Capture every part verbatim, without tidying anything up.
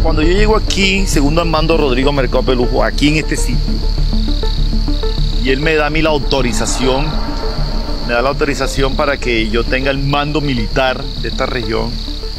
Cuando yo llego aquí, segundo al mando Rodrigo Mercado Pelujo, aquí en este sitio, y él me da a mí la autorización, me da la autorización para que yo tenga el mando militar de esta región.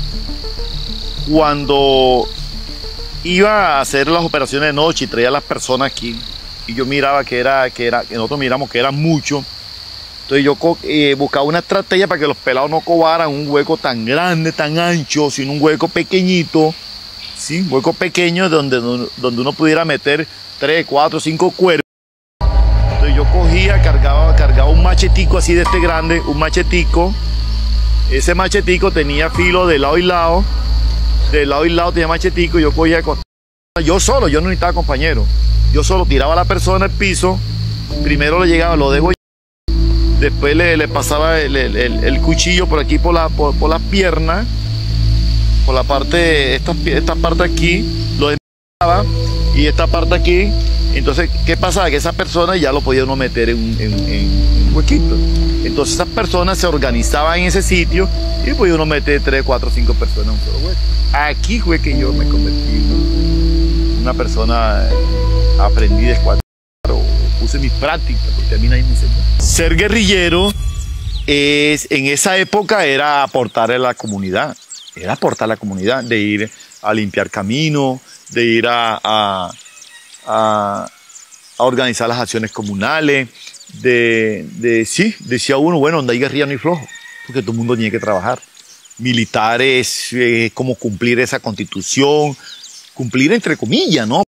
Cuando iba a hacer las operaciones de noche y traía a las personas aquí, y yo miraba que era, que era, que nosotros miramos que era mucho, entonces yo eh, buscaba una estrategia para que los pelados no cobraran un hueco tan grande, tan ancho, sino un hueco pequeñito, ¿sí? Un hueco pequeño donde, donde uno pudiera meter tres, cuatro, cinco cuerpos. Entonces yo cogía, cargaba, cargaba un machetico así de este grande, un machetico. Ese machetico tenía filo de lado y lado, de lado y lado tenía machetico, y yo cogía, yo solo, yo no necesitaba compañero. Yo solo tiraba a la persona al piso, primero le llegaba, lo dejo. Después le, le pasaba el, el, el cuchillo por aquí, por, la, por, por las piernas, por la parte, esta, esta parte aquí, lo despegaba, y esta parte aquí. Entonces, ¿qué pasaba? Que esa persona ya lo podía uno meter en un, en, en un huequito. Entonces esas personas se organizaban en ese sitio y podía uno meter tres, cuatro, cinco personas en un solo hueco. Aquí fue que yo me convertí en una persona, aprendí de escuadrar, puse mis prácticas, porque a mí nadie me enseñó. Ser guerrillero es, en esa época era aportar a la comunidad, era aportar a la comunidad, de ir a limpiar caminos, de ir a, a, a, a organizar las acciones comunales, de, de, sí, decía uno, bueno, donde hay guerrilla no hay flojo, porque todo el mundo tiene que trabajar. Militares, eh, como cumplir esa constitución, cumplir entre comillas, ¿no?